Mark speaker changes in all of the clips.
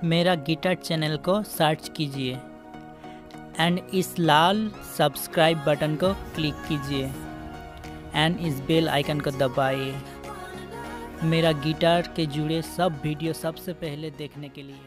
Speaker 1: मेरा guitar channel को search कीजिए एंड इस लाल सब्सक्राइब बटन को क्लिक कीजिए एंड इस बेल आइकन को दबाइए मेरा गिटार के जुड़े सब वीडियो सबसे पहले देखने के लिए।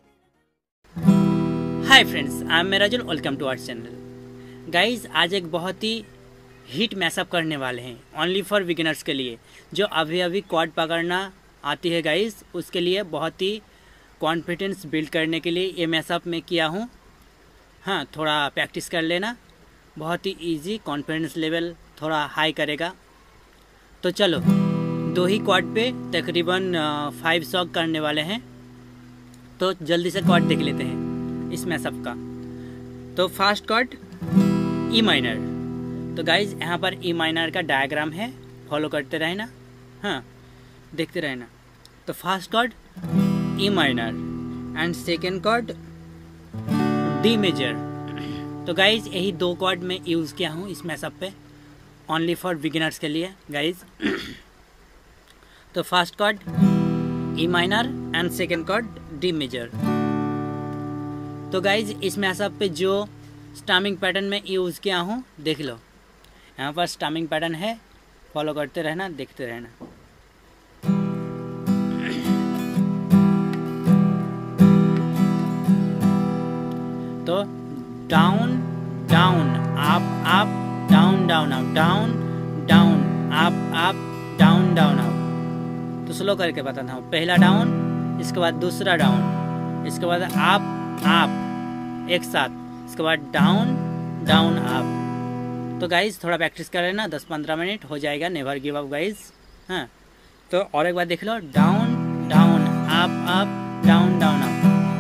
Speaker 1: Hi friends, I am Merajul, welcome to our channel. Guys, आज एक बहुत ही हिट मैशअप करने वाले हैं ओनली फॉर बिगिनर्स के लिए, जो अभी अभी कॉर्ड पकड़ना आती है गाइज, उसके लिए बहुत ही कॉन्फिडेंस बिल्ड करने के लिए ये मैशअप मैं किया हूँ। हाँ, थोड़ा प्रैक्टिस कर लेना, बहुत ही इजी, कॉन्फिडेंस लेवल थोड़ा हाई करेगा। तो चलो, दो ही कॉर्ड पे तकरीबन 5 सॉन्ग करने वाले हैं, तो जल्दी से कॉर्ड देख लेते हैं इस मैशअप का। तो फर्स्ट कॉर्ड ई माइनर। तो गाइज, यहाँ पर ई माइनर का डायग्राम है, फॉलो करते रहना, हाँ देखते रहना। तो first chord E minor and second chord D major. तो गाइज, यही दो कॉर्ड में यूज़ किया हूँ इस मैशअप पे, ओनली फॉर बिगिनर्स के लिए गाइज। तो first chord E minor and second chord D major. तो गाइज, इस मैशअप पे जो स्टैमिंग पैटर्न में यूज़ किया हूँ देख लो, यहाँ पर स्टैमिंग पैटर्न है, फॉलो करते रहना, देखते रहना। तो down down up up, down down up, down down up up, down down up. तो स्लो करके बताता हूँ, पहला डाउन, इसके बाद दूसरा डाउन, इसके बाद अप अप एक साथ, इसके बाद डाउन डाउन अप। तो गाइज, थोड़ा प्रैक्टिस कर लेना, 10-15 मिनट हो जाएगा, नेवर गिव अप गाइज। हाँ, तो और एक बार देख लो, down down up up, down down up.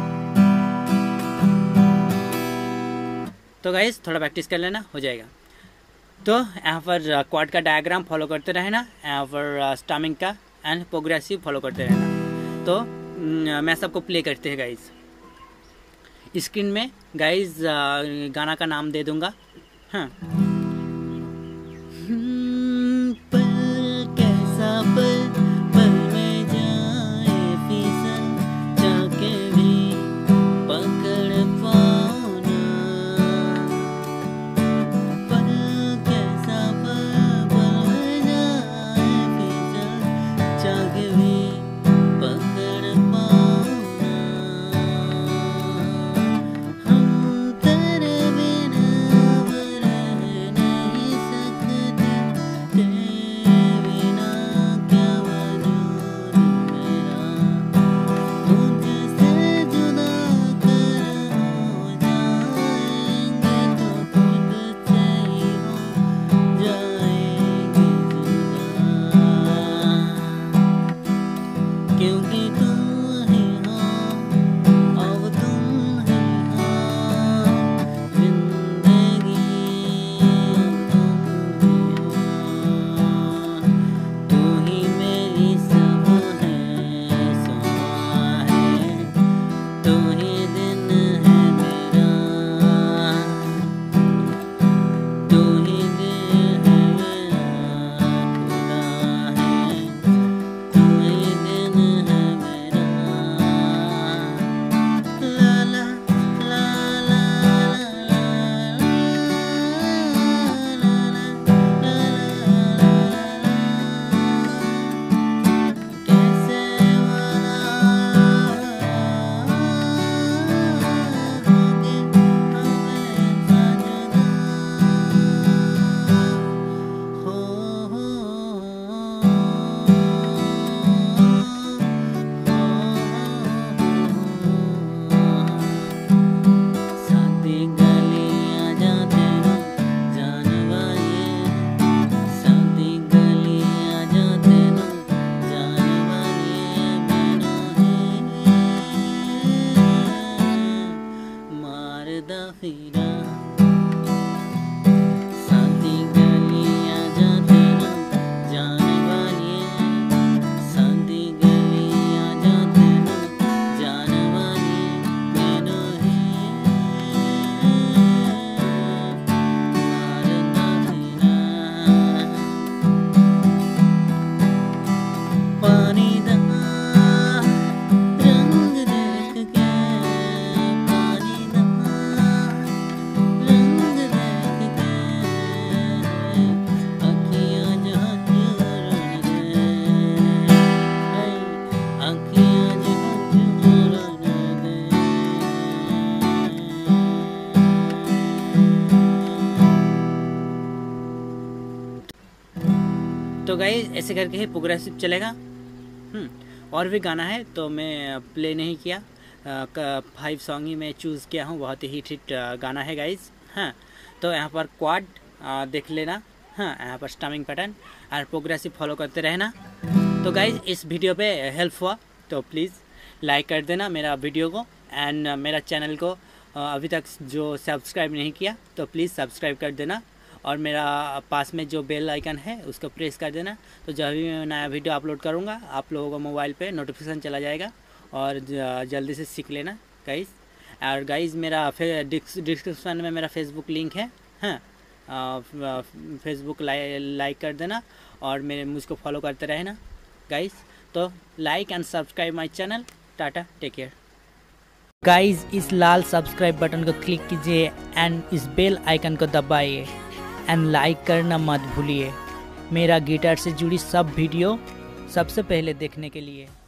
Speaker 1: तो गाइज, थोड़ा प्रैक्टिस कर लेना, हो जाएगा। तो यहाँ पर कॉर्ड का डायग्राम फॉलो करते रहना, यहाँ पर स्टैमिंग का एंड प्रोग्रेसिव फॉलो करते रहना। तो मैं सबको प्ले करते हैं गाइज। स्क्रीन में गाइज गाना का नाम दे दूंगा। हाँ,
Speaker 2: पानी दा रंग देख के
Speaker 1: तो गाइज ऐसे करके ही प्रोग्रेसिव चलेगा। और भी गाना है तो मैं प्ले नहीं किया, 5 सॉन्ग ही मैं चूज़ किया हूँ, बहुत ही हिट गाना है गाइज। हाँ, तो यहाँ पर क्वाड देख लेना। हाँ, यहाँ पर स्टमिंग पैटर्न और प्रोग्रेसिव फॉलो करते रहना। तो गाइज इस वीडियो पे हेल्प हुआ तो प्लीज़ लाइक कर देना मेरा वीडियो को, एंड मेरा चैनल को अभी तक जो सब्सक्राइब नहीं किया तो प्लीज़ सब्सक्राइब कर देना, और मेरा पास में जो बेल आइकन है उसको प्रेस कर देना। तो जब भी मैं नया वीडियो अपलोड करूँगा आप लोगों को मोबाइल पे नोटिफिकेशन चला जाएगा, और जल्दी से सीख लेना गाइज़। और गाइज़ मेरा डिस्क्रिप्शन में मेरा फेसबुक लिंक है। हाँ, फेसबुक लाइक कर देना और मुझको फॉलो करते रहना गाइज़। तो like and subscribe my channel. Tata, take care guys. इस लाल सब्सक्राइब बटन को क्लिक कीजिए एंड इस बेल आइकन को दबाइए, एंड लाइक करना मत भूलिए मेरा गिटार से जुड़ी सब वीडियो सबसे पहले देखने के लिए।